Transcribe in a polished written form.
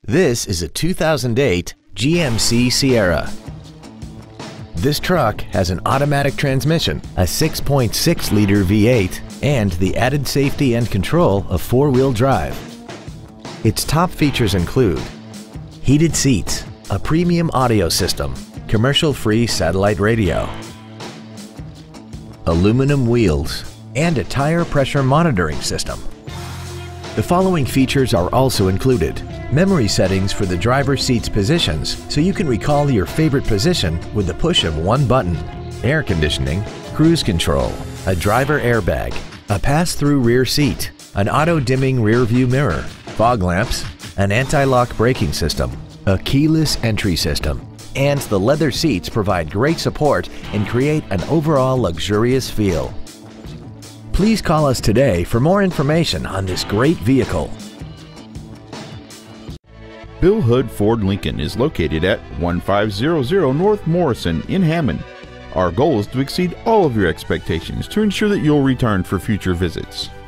This is a 2008 GMC Sierra. This truck has an automatic transmission, a 6.6-liter V8, and the added safety and control of four-wheel drive. Its top features include heated seats, a premium audio system, commercial-free satellite radio, aluminum wheels, and a tire pressure monitoring system. The following features are also included: memory settings for the driver's seat's positions so you can recall your favorite position with the push of one button, air conditioning, cruise control, a driver airbag, a pass-through rear seat, an auto-dimming rear view mirror, fog lamps, an anti-lock braking system, a keyless entry system, and the leather seats provide great support and create an overall luxurious feel. Please call us today for more information on this great vehicle. Bill Hood Ford Lincoln is located at 1500 North Morrison in Hammond. Our goal is to exceed all of your expectations to ensure that you'll return for future visits.